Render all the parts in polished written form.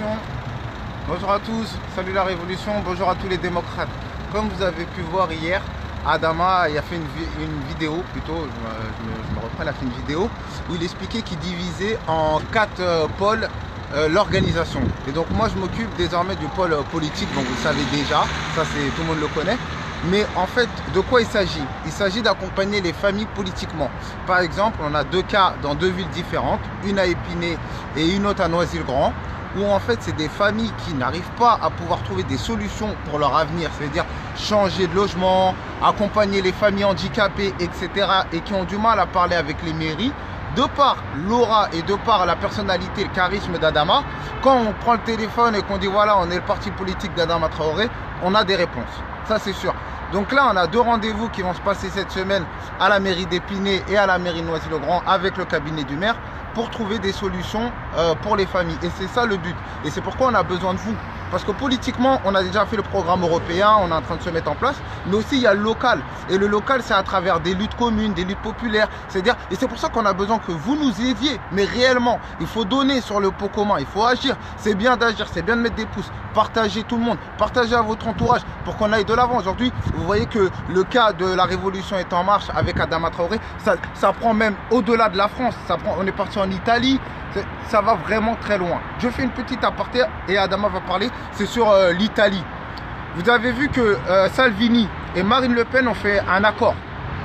Révolution. Bonjour à tous, salut la Révolution, bonjour à tous les démocrates. Comme vous avez pu voir hier, Adama il a fait une vidéo, plutôt, je me reprends, il a fait une vidéo où il expliquait qu'il divisait en 4 pôles l'organisation. Et donc moi je m'occupe désormais du pôle politique, donc vous le savez déjà, ça c'est tout le monde le connaît. Mais en fait, de quoi il s'agit? Il s'agit d'accompagner les familles politiquement. Par exemple, on a 2 cas dans 2 villes différentes, une à Épinay et une autre à Noisy-le-Grand, où en fait c'est des familles qui n'arrivent pas à pouvoir trouver des solutions pour leur avenir, c'est-à-dire changer de logement, accompagner les familles handicapées, etc. et qui ont du mal à parler avec les mairies. De par l'aura et de par la personnalité, le charisme d'Adama, quand on prend le téléphone et qu'on dit voilà, on est le parti politique d'Adama Traoré, on a des réponses, ça c'est sûr. Donc là, on a 2 rendez-vous qui vont se passer cette semaine à la mairie d'Épinay et à la mairie de Noisy-le-Grand avec le cabinet du maire pour trouver des solutions pour les familles. Et c'est ça le but. Et c'est pourquoi on a besoin de vous. Parce que politiquement, on a déjà fait le programme européen, on est en train de se mettre en place, mais aussi il y a le local. Et le local, c'est à travers des luttes communes, des luttes populaires. C'est-à-dire, et c'est pour ça qu'on a besoin que vous nous aidiez. Mais réellement, il faut donner sur le pot commun, il faut agir. C'est bien d'agir, c'est bien de mettre des pouces. Partagez tout le monde, partagez à votre entourage pour qu'on aille de l'avant. Aujourd'hui, vous voyez que le cas de la révolution est en marche avec Adama Traoré. Ça prend même au-delà de la France. On est parti en Italie. Ça va vraiment très loin. Je fais une petite aparté et Adama va parler, c'est sur l'Italie. Vous avez vu que Salvini et Marine Le Pen ont fait un accord.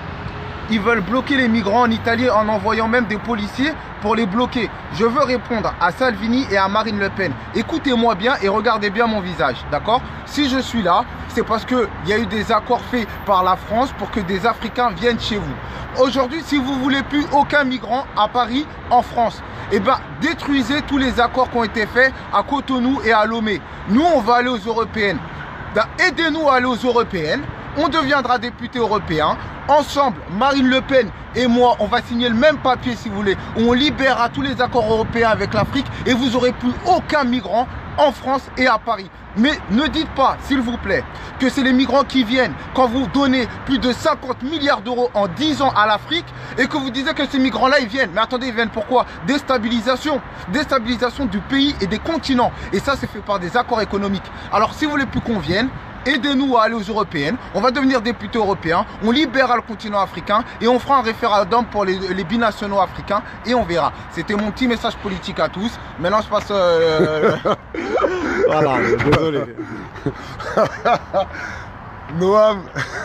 Ils veulent bloquer les migrants en Italie en envoyant même des policiers pour les bloquer. Je veux répondre à Salvini et à Marine Le Pen. Écoutez-moi bien et regardez bien mon visage, d'accord? Si je suis là, c'est parce qu'il y a eu des accords faits par la France pour que des Africains viennent chez vous. Aujourd'hui, si vous ne voulez plus aucun migrant à Paris, en France, eh bien, détruisez tous les accords qui ont été faits à Cotonou et à Lomé. Nous, on va aller aux européennes. Aidez-nous à aller aux européennes. On deviendra député européen. Ensemble, Marine Le Pen et moi, on va signer le même papier, si vous voulez. On libérera tous les accords européens avec l'Afrique et vous n'aurez plus aucun migrant en France et à Paris. Mais ne dites pas, s'il vous plaît, que c'est les migrants qui viennent quand vous donnez plus de 50 milliards d'euros en 10 ans à l'Afrique et que vous disiez que ces migrants-là, ils viennent. Mais attendez, ils viennent pourquoi? Déstabilisation. Déstabilisation du pays et des continents. Et ça, c'est fait par des accords économiques. Alors, si vous voulez plus qu'on vienne, aidez-nous à aller aux européennes, on va devenir député européen, on libérera le continent africain et on fera un référendum pour les binationaux africains et on verra. C'était mon petit message politique à tous. Maintenant je passe... Voilà, désolé. Noam.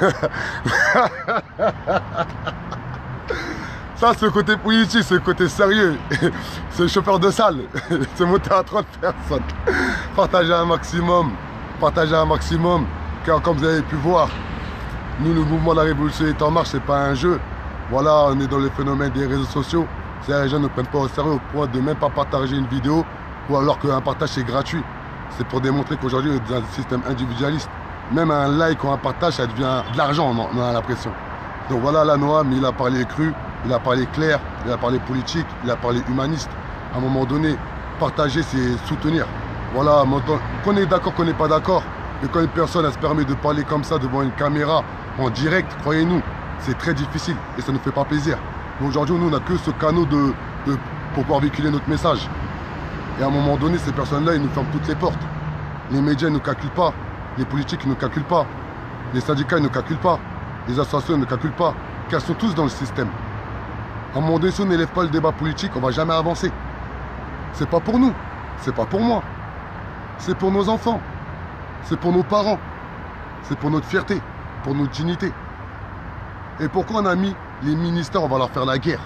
Ça c'est le côté politique, c'est le côté sérieux. C'est le chauffeur de salle. C'est monté à 30 personnes. Partagez un maximum. Partagez un maximum, car comme vous avez pu voir, nous, le mouvement de la Révolution est en marche, c'est pas un jeu. Voilà, on est dans le phénomène des réseaux sociaux. Les gens ne prennent pas au sérieux au point de même pas partager une vidéo, ou alors qu'un partage c'est gratuit. C'est pour démontrer qu'aujourd'hui, on est dans un système individualiste. Même un like ou un partage, ça devient de l'argent, on a l'impression. Donc voilà, là, Noam, il a parlé cru, il a parlé clair, il a parlé politique, il a parlé humaniste. À un moment donné, partager, c'est soutenir. Voilà, qu'on est d'accord, qu'on n'est pas d'accord, mais quand une personne elle se permet de parler comme ça devant une caméra en direct, croyez-nous, c'est très difficile et ça ne fait pas plaisir. Mais aujourd'hui, nous, on n'a que ce canal pour pouvoir véhiculer notre message. Et à un moment donné, ces personnes-là, ils nous ferment toutes les portes. Les médias ne nous calculent pas, les politiques ne nous calculent pas, les syndicats ne nous calculent pas, les associations ne nous calculent pas, car ils sont tous dans le système. À un moment donné, si on n'élève pas le débat politique, on ne va jamais avancer. C'est pas pour nous, c'est pas pour moi. C'est pour nos enfants, c'est pour nos parents, c'est pour notre fierté, pour notre dignité. Et pourquoi on a mis les ministères, on va leur faire la guerre?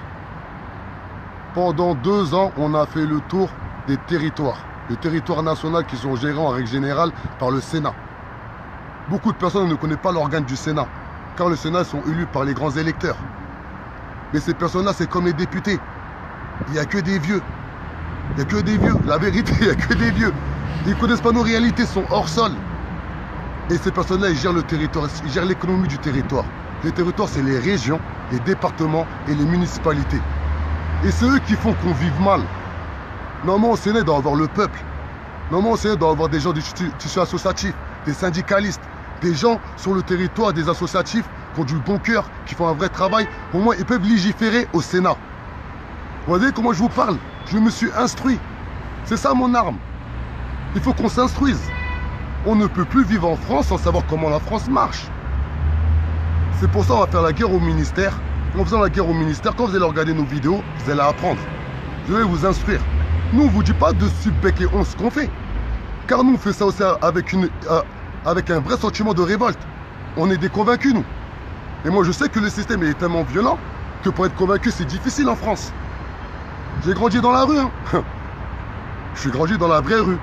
Pendant 2 ans, on a fait le tour des territoires. Les territoires nationaux qui sont gérés en règle générale par le Sénat. Beaucoup de personnes ne connaissent pas l'organe du Sénat, car le Sénat sont élus par les grands électeurs. Mais ces personnes-là, c'est comme les députés. Il n'y a que des vieux. Il n'y a que des vieux. La vérité, il n'y a que des vieux. Ils ne connaissent pas nos réalités, sont hors sol. Et ces personnes-là, ils gèrent le territoire, ils gèrent l'économie du territoire. Les territoires, c'est les régions, les départements et les municipalités. Et c'est eux qui font qu'on vive mal. Normalement, au Sénat, il doit avoir le peuple. Normalement, au Sénat, il doit avoir des gens du tissu associatif, des syndicalistes, des gens sur le territoire, des associatifs qui ont du bon cœur, qui font un vrai travail. Au moins, ils peuvent légiférer au Sénat. Vous voyez comment je vous parle? Je me suis instruit. C'est ça mon arme. Il faut qu'on s'instruise. On ne peut plus vivre en France sans savoir comment la France marche. C'est pour ça qu'on va faire la guerre au ministère. En faisant la guerre au ministère, quand vous allez regarder nos vidéos, vous allez apprendre. Je vais vous instruire. Nous, on ne vous dit pas de subbec et on ce qu'on fait. Car nous, on fait ça aussi avec un vrai sentiment de révolte. On est des convaincus, nous. Et moi, je sais que le système est tellement violent que pour être convaincu, c'est difficile en France. J'ai grandi dans la rue. Hein. Je suis grandi dans la vraie rue.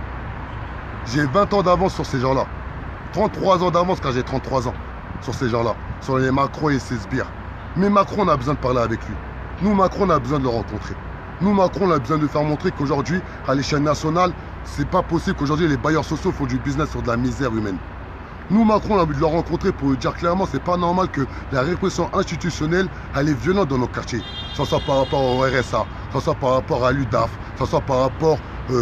J'ai 20 ans d'avance sur ces gens-là. 33 ans d'avance quand j'ai 33 ans sur ces gens-là. Sur les Macron et ses sbires. Mais Macron, on a besoin de parler avec lui. Nous, Macron, on a besoin de le rencontrer. Nous, Macron, on a besoin de faire montrer qu'aujourd'hui, à l'échelle nationale, c'est pas possible qu'aujourd'hui les bailleurs sociaux font du business sur de la misère humaine. Nous, Macron, on a envie de le rencontrer pour lui dire clairement, c'est pas normal que la répression institutionnelle, elle est violente dans nos quartiers. Que ce soit par rapport au RSA, que ce soit par rapport à l'UDAF, que ce soit par rapport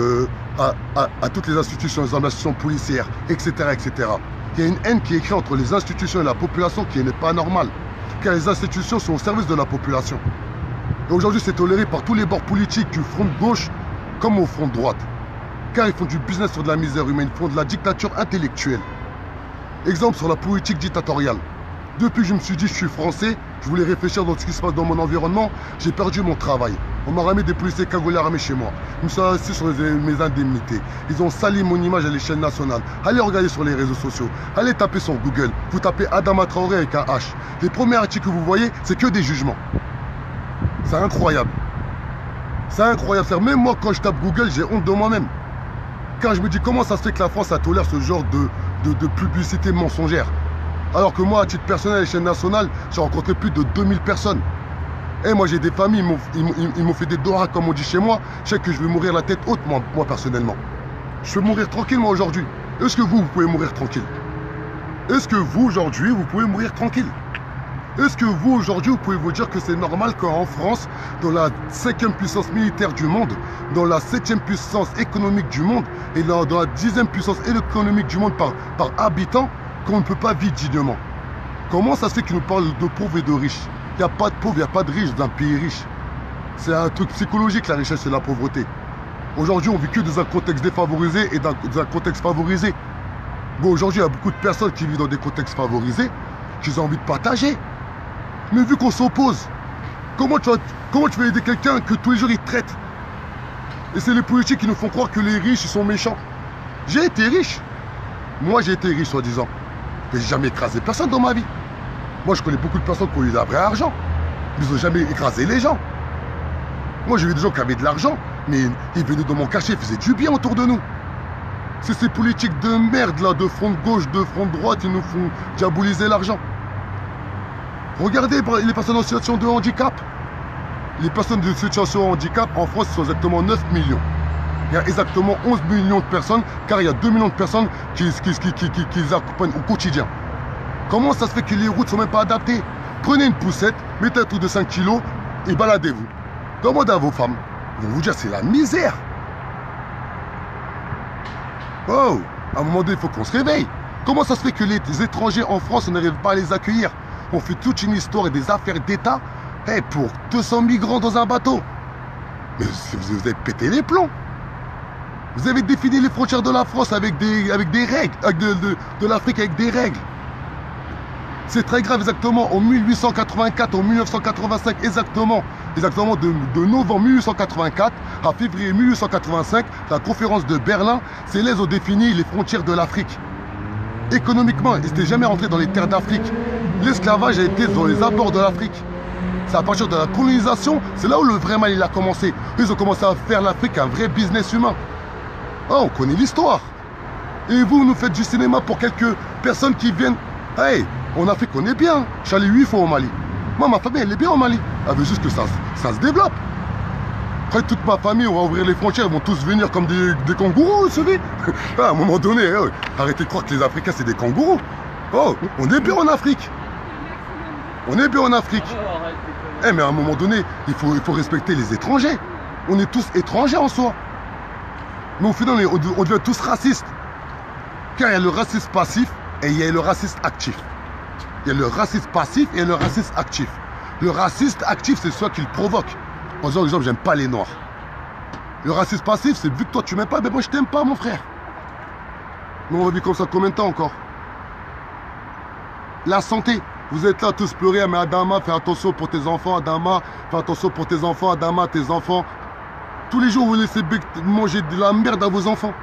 à toutes les institutions, les institutions policières, etc., etc. Il y a une haine qui est créée entre les institutions et la population qui n'est pas normale. Car les institutions sont au service de la population. Et aujourd'hui, c'est toléré par tous les bords politiques, du front de gauche comme au front de droite. Car ils font du business sur de la misère humaine, ils font de la dictature intellectuelle. Exemple sur la politique dictatoriale. Depuis que je me suis dit je suis français, je voulais réfléchir dans ce qui se passe dans mon environnement, j'ai perdu mon travail. On m'a ramené des policiers cagoulés armés chez moi. Je me suis assis sur mes indemnités. Ils ont sali mon image à l'échelle nationale. Allez regarder sur les réseaux sociaux. Allez taper sur Google. Vous tapez Adama Traoré avec un H. Les premiers articles que vous voyez, c'est que des jugements. C'est incroyable. C'est incroyable. Même moi, quand je tape Google, j'ai honte de moi-même. Car je me dis comment ça se fait que la France tolère ce genre de publicité mensongère. Alors que moi, à titre personnel, à l'échelle nationale, j'ai rencontré plus de 2000 personnes. Et moi, j'ai des familles, ils m'ont fait des doigts, comme on dit chez moi. Je sais que je vais mourir la tête haute, moi personnellement. Je peux mourir tranquille, moi, aujourd'hui. Est-ce que vous pouvez mourir tranquille? Est-ce que vous, aujourd'hui, vous pouvez mourir tranquille? Est-ce que vous, aujourd'hui, vous pouvez vous dire que c'est normal qu'en France, dans la 5e puissance militaire du monde, dans la 7e puissance économique du monde, et dans la 10e puissance économique du monde par habitant, qu'on ne peut pas vivre dignement? Comment ça se fait qu'ils nous parlent de pauvres et de riches? Il n'y a pas de pauvres, il n'y a pas de riches dans un pays riche. C'est un truc psychologique, la richesse et la pauvreté. Aujourd'hui, on vit que dans un contexte défavorisé et dans un contexte favorisé. Bon, aujourd'hui, il y a beaucoup de personnes qui vivent dans des contextes favorisés, qui ont envie de partager. Mais vu qu'on s'oppose, comment tu vas aider quelqu'un que tous les jours, il traite? Et c'est les politiques qui nous font croire que les riches, ils sont méchants. J'ai été riche. Moi, j'ai été riche, soi-disant. Mais j'ai jamais écrasé personne dans ma vie. Moi, je connais beaucoup de personnes qui ont eu de vrai argent. Ils n'ont jamais écrasé les gens. Moi, j'ai vu des gens qui avaient de l'argent, mais ils venaient dans mon quartier, ils faisaient du bien autour de nous. C'est ces politiques de merde, là, de front de gauche, de front de droite, ils nous font diaboliser l'argent. Regardez les personnes en situation de handicap. Les personnes de situation de handicap, en France, sont exactement 9 millions. Il y a exactement 11 millions de personnes, car il y a 2 millions de personnes qui les accompagnent au quotidien. Comment ça se fait que les routes ne sont même pas adaptées? Prenez une poussette, mettez un truc de 5 kilos et baladez-vous. Demandez à vos femmes. Ils vont vous dire c'est la misère. Oh, à un moment donné, il faut qu'on se réveille. Comment ça se fait que les étrangers en France, on n'arrive pas à les accueillir? On fait toute une histoire et des affaires d'État pour 200 migrants dans un bateau. Mais vous avez pété les plombs. Vous avez défini les frontières de la France avec des règles, de l'Afrique avec des règles. C'est très grave, exactement, en 1884, en 1985, exactement de novembre 1884 à février 1885, la conférence de Berlin, ces les ont défini les frontières de l'Afrique. Économiquement, ils n'étaient jamais rentrés dans les terres d'Afrique. L'esclavage a été dans les abords de l'Afrique. C'est à partir de la colonisation, c'est là où le vrai mal il a commencé. Ils ont commencé à faire l'Afrique un vrai business humain. Ah, on connaît l'histoire. Et vous, nous faites du cinéma pour quelques personnes qui viennent. Hey, en Afrique, on est bien. Je suis allé 8 fois au Mali. Moi, ma famille, elle est bien au Mali. Elle veut juste que ça se développe. Après, toute ma famille, on va ouvrir les frontières. Ils vont tous venir comme des kangourous, vous savez. À un moment donné, arrêtez de croire que les Africains, c'est des kangourous. Oh, on est bien en Afrique. On est bien en Afrique. Mais à un moment donné, il faut respecter les étrangers. On est tous étrangers en soi. Mais au final, on devient tous racistes. Car il y a le racisme passif et il y a le racisme actif. Il y a le racisme passif et le racisme actif. Le raciste actif, c'est celui qui le provoque. En disant, par exemple, j'aime pas les noirs. Le racisme passif, c'est vu que toi tu m'aimes pas, mais moi je t'aime pas, mon frère. Mais on va vivre comme ça combien de temps encore? La santé. Vous êtes là tous pleurer, mais Adama, fais attention pour tes enfants, Adama, fais attention pour tes enfants, Adama, tes enfants. Tous les jours, vous laissez manger de la merde à vos enfants.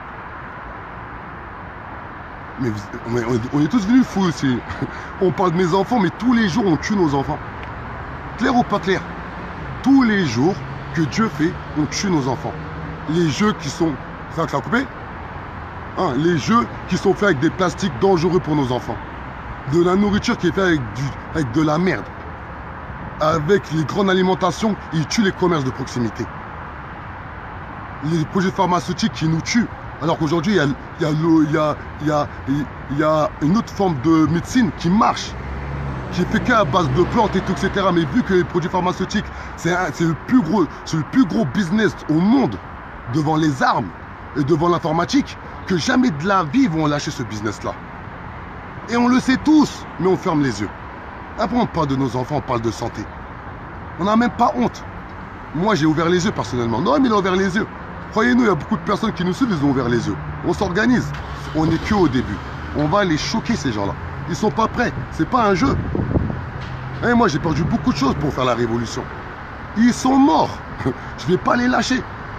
Mais on est tous venus fous aussi. On parle de mes enfants, mais tous les jours, on tue nos enfants. Clair ou pas clair? Tous les jours que Dieu fait, on tue nos enfants. Les jeux qui sont... Ça a coupé hein, les jeux qui sont faits avec des plastiques dangereux pour nos enfants. De la nourriture qui est faite avec de la merde. Avec les grandes alimentations, ils tuent les commerces de proximité. Les projets pharmaceutiques qui nous tuent. Alors qu'aujourd'hui, il y a une autre forme de médecine qui marche, qui est faite qu'à base de plantes et tout, etc. Mais vu que les produits pharmaceutiques, c'est le plus gros business au monde, devant les armes et devant l'informatique, que jamais de la vie ils vont lâcher ce business-là. Et on le sait tous, mais on ferme les yeux. Après, on parle de nos enfants, on parle de santé. On n'a même pas honte. Moi, j'ai ouvert les yeux personnellement. Non, mais il a ouvert les yeux. Croyez-nous, il y a beaucoup de personnes qui nous suivent, ils ont ouvert les yeux. On s'organise. On n'est que au début. On va les choquer, ces gens-là. Ils sont pas prêts. C'est pas un jeu. Et moi, j'ai perdu beaucoup de choses pour faire la révolution. Ils sont morts. Je vais pas les lâcher.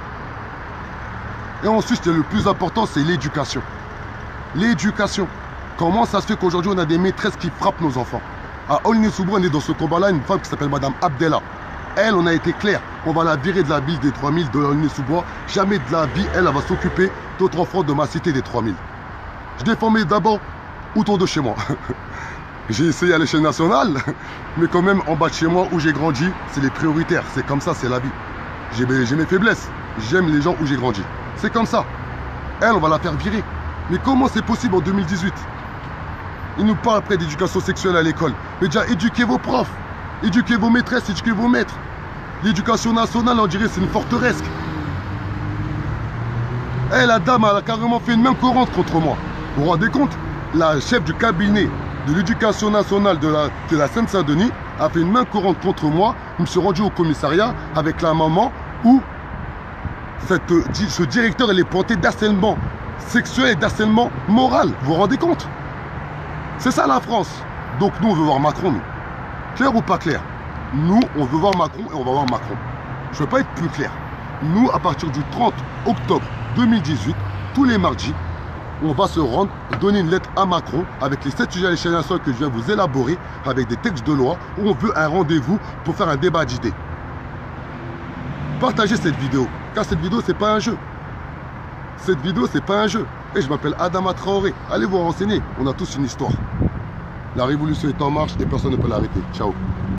Et ensuite, le plus important, c'est l'éducation. L'éducation. Comment ça se fait qu'aujourd'hui, on a des maîtresses qui frappent nos enfants? À Aulnay-sous-Bois, on est dans ce combat-là, une femme qui s'appelle Madame Abdella. Elle, on a été clair, on va la virer de la ville des 3000 de Aulnay-sous-Bois. Jamais de la vie, elle va s'occuper d'autres enfants de ma cité des 3000. Je défends d'abord autour de chez moi. J'ai essayé à l'échelle nationale, mais quand même en bas de chez moi où j'ai grandi, c'est les prioritaires. C'est comme ça, c'est la vie. J'ai mes faiblesses. J'aime les gens où j'ai grandi. C'est comme ça. Elle, on va la faire virer. Mais comment c'est possible en 2018? Ils nous parlent après d'éducation sexuelle à l'école. Mais déjà, éduquez vos profs, éduquez vos maîtresses, éduquez vos maîtres. L'éducation nationale, on dirait, c'est une forteresse. Eh, la dame, elle a carrément fait une main courante contre moi. Vous vous rendez compte? La chef du cabinet de l'éducation nationale de la Seine-Saint-Denis a fait une main courante contre moi. Je me suis rendu au commissariat avec la maman où ce directeur, elle est pointé d'harcèlement sexuel et d'harcèlement moral. Vous vous rendez compte? C'est ça la France. Donc nous, on veut voir Macron, nous. Clair ou pas clair? Nous, on veut voir Macron et on va voir Macron. Je ne veux pas être plus clair. Nous, à partir du 30 octobre 2018, tous les mardis, on va se rendre, donner une lettre à Macron avec les 7 sujets à l'échelle nationale que je viens vous élaborer, avec des textes de loi, où on veut un rendez-vous pour faire un débat d'idées. Partagez cette vidéo, car cette vidéo, c'est pas un jeu. Cette vidéo, c'est pas un jeu. Et je m'appelle Adama Traoré. Allez vous renseigner, on a tous une histoire. La révolution est en marche et personne ne peut l'arrêter. Ciao.